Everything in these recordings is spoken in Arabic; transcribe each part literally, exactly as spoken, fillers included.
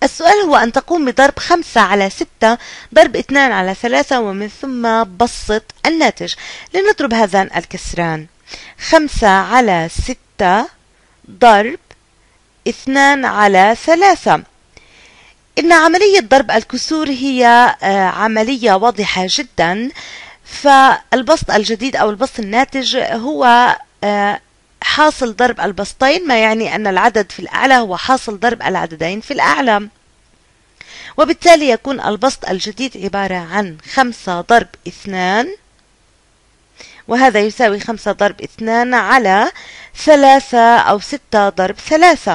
السؤال هو أن تقوم بضرب خمسة على ستة ضرب اثنان على ثلاثة ومن ثم بسط الناتج. لنضرب هذان الكسران. خمسة على ستة ضرب اثنان على ثلاثة. إن عملية ضرب الكسور هي عملية واضحة جدا، فالبسط الجديد أو البسط الناتج هو حاصل ضرب البسطين، ما يعني أن العدد في الأعلى هو حاصل ضرب العددين في الأعلى، وبالتالي يكون البسط الجديد عبارة عن خمسة ضرب اثنان، وهذا يساوي خمسة ضرب اثنان على ثلاثة أو ستة ضرب ثلاثة،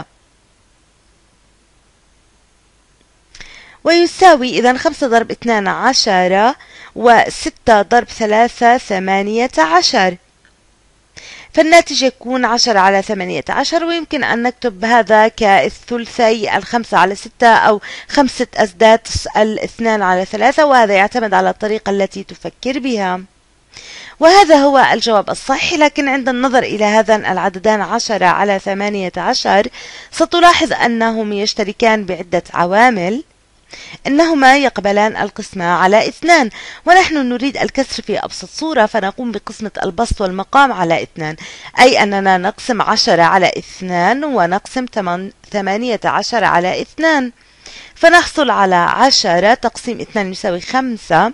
ويساوي إذن خمسة ضرب اثنان عشرة وستة ضرب ثلاثة ثمانية عشر، فالناتج يكون عشرة على ثمانية عشر. ويمكن أن نكتب هذا كالثلثي الخمسة على ستة أو خمسة أزداد الاثنان على ثلاثة، وهذا يعتمد على الطريقة التي تفكر بها. وهذا هو الجواب الصحيح. لكن عند النظر إلى هذان العددان عشرة على ثمانية عشر ستلاحظ أنهم يشتركان بعدة عوامل، إنهما يقبلان القسمة على اثنان، ونحن نريد الكسر في أبسط صورة، فنقوم بقسمة البسط والمقام على اثنان، أي أننا نقسم عشرة على اثنان ونقسم ثمانية عشر على اثنان، فنحصل على عشرة تقسيم اثنان يساوي خمسة،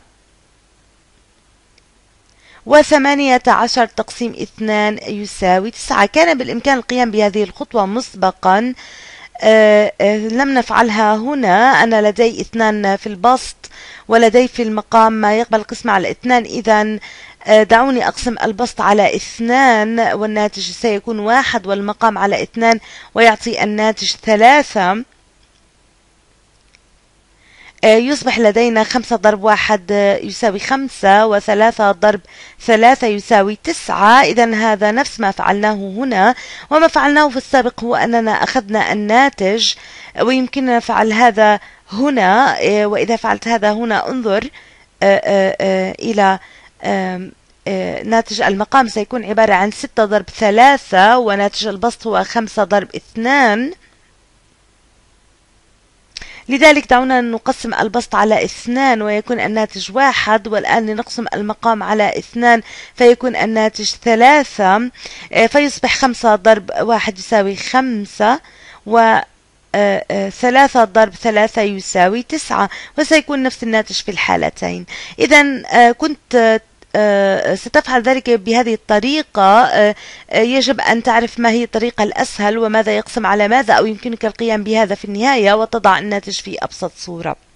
وثمانية عشر تقسيم اثنان يساوي تسعة. كان بالإمكان القيام بهذه الخطوة مسبقا، أه أه لم نفعلها هنا. أنا لدي اثنان في البسط ولدي في المقام ما يقبل القسمة على اثنان، إذن أه دعوني أقسم البسط على اثنان والناتج سيكون واحد، والمقام على اثنان ويعطي الناتج ثلاثة. يصبح لدينا خمسة ضرب واحد يساوي خمسة، وثلاثة ضرب ثلاثة يساوي تسعة. إذن هذا نفس ما فعلناه هنا، وما فعلناه في السابق هو أننا أخذنا الناتج، ويمكننا فعل هذا هنا. وإذا فعلت هذا هنا انظر إلى ناتج المقام سيكون عبارة عن ستة ضرب ثلاثة، وناتج البسط هو خمسة ضرب اثنان. لذلك دعونا نقسم البسط على اثنان ويكون الناتج واحد، والآن لنقسم المقام على اثنان فيكون الناتج ثلاثة، فيصبح خمسة ضرب واحد يساوي خمسة، و ثلاثة ضرب ثلاثة يساوي تسعة، وسيكون نفس الناتج في الحالتين. إذن كنت ستفعل ذلك بهذه الطريقة. يجب أن تعرف ما هي الطريقة الأسهل وماذا يقسم على ماذا، أو يمكنك القيام بهذا في النهاية وتضع الناتج في أبسط صورة.